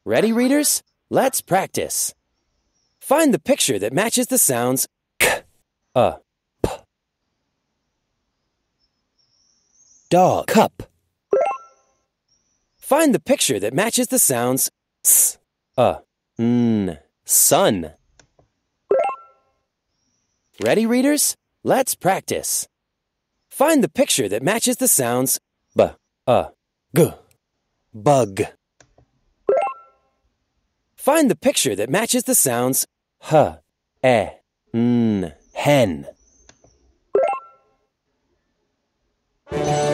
Ready, readers? Let's practice. Find the picture that matches the sounds k, p. Dog, cup. Find the picture that matches the sounds s, n, sun. Ready, readers? Let's practice. Find the picture that matches the sounds b, g, bug. Find the picture that matches the sounds h, n, hen.